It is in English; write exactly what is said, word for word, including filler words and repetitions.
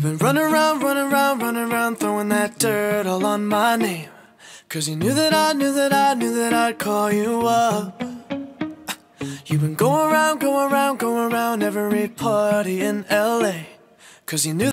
You've been running around, running around, running around, throwing that dirt all on my name. Cause you knew that I knew that I knew that I'd call you up. You've been going around, going around, going around every party in L A. Cause you knew